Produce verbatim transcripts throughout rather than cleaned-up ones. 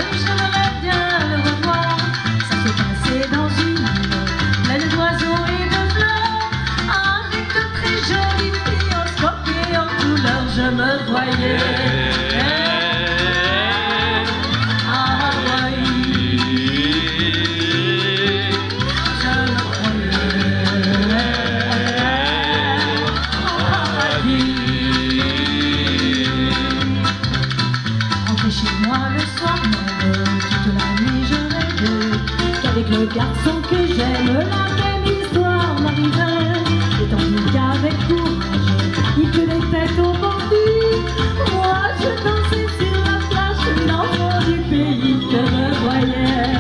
j'aimerais bien le revoir. Ça s'est passé dans une île pleine d'oiseaux et de fleurs, avec de très jolies filles en sport et en couleur. Je me voyais à Hawaï. Je me croyais au paradis. Rentrer chez moi le soir même, toute la nuit je rêvais qu'avec le garçon que j'aime, la même histoire m'arrivait. Et tandis qu'avec courage, il que les têtes au pendu, moi je dansais sur la plage, l'enfant du pays que me voyait.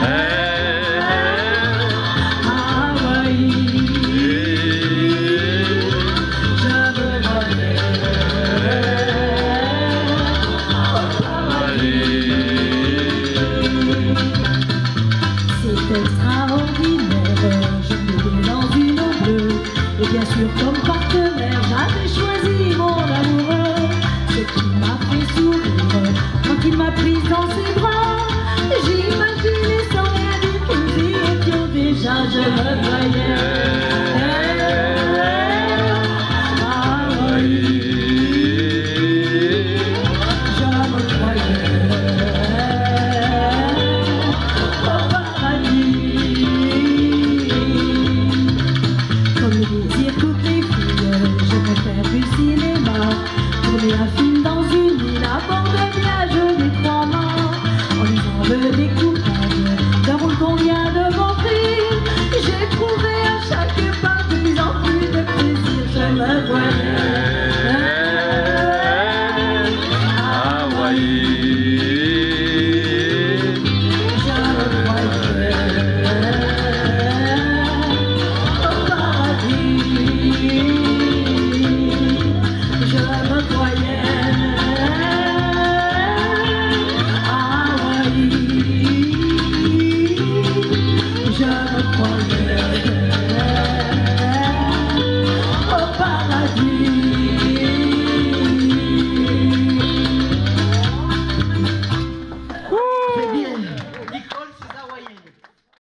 Hawaï, je me voyais au paradis. C'est extraordinaire, je vivais dans une eau bleue, et bien sûr comme partenaire j'avais choisi mon amoureux. Ce qui m'a fait sourire quand il m'a prise dans ses bras,